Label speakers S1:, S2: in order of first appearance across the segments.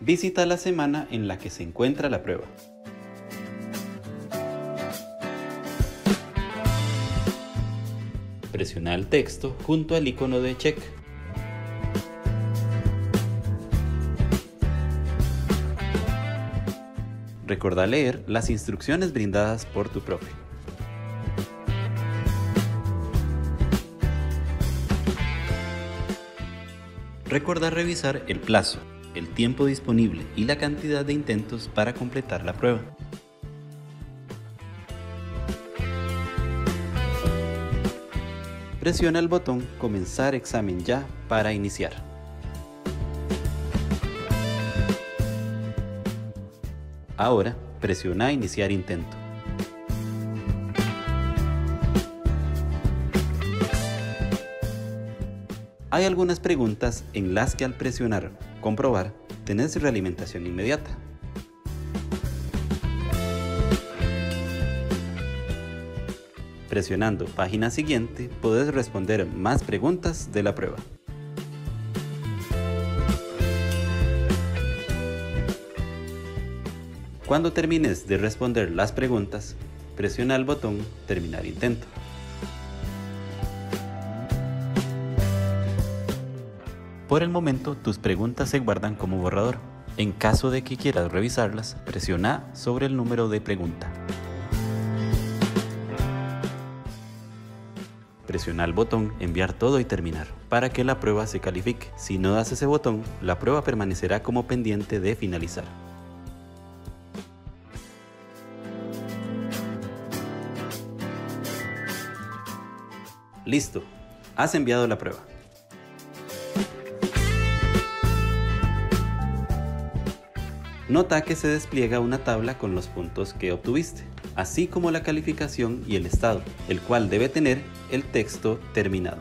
S1: Visita la semana en la que se encuentra la prueba. Presiona el texto junto al icono de check. Recuerda leer las instrucciones brindadas por tu profe. Recuerda revisar el plazo, el tiempo disponible y la cantidad de intentos para completar la prueba. Presiona el botón Comenzar examen ya para iniciar. Ahora, presiona Iniciar intento. Hay algunas preguntas en las que al presionar Comprobar, tenés realimentación inmediata. Presionando Página siguiente, podés responder más preguntas de la prueba. Cuando termines de responder las preguntas, presiona el botón Terminar intento. Por el momento, tus preguntas se guardan como borrador. En caso de que quieras revisarlas, presiona sobre el número de pregunta. Presiona el botón Enviar todo y terminar para que la prueba se califique. Si no das ese botón, la prueba permanecerá como pendiente de finalizar. Listo, has enviado la prueba. Nota que se despliega una tabla con los puntos que obtuviste, así como la calificación y el estado, el cual debe tener el texto terminado.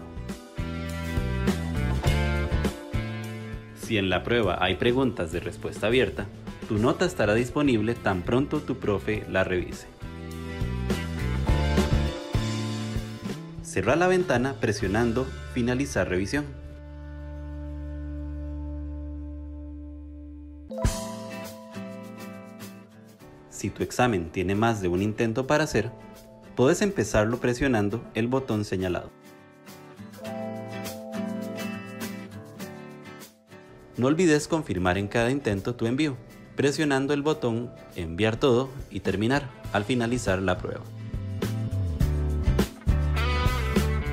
S1: Si en la prueba hay preguntas de respuesta abierta, tu nota estará disponible tan pronto tu profe la revise. Cerra la ventana presionando Finalizar revisión. Si tu examen tiene más de un intento para hacer, puedes empezarlo presionando el botón señalado. No olvides confirmar en cada intento tu envío, presionando el botón Enviar todo y terminar al finalizar la prueba.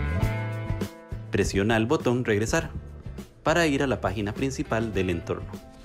S1: Presiona el botón Regresar para ir a la página principal del entorno.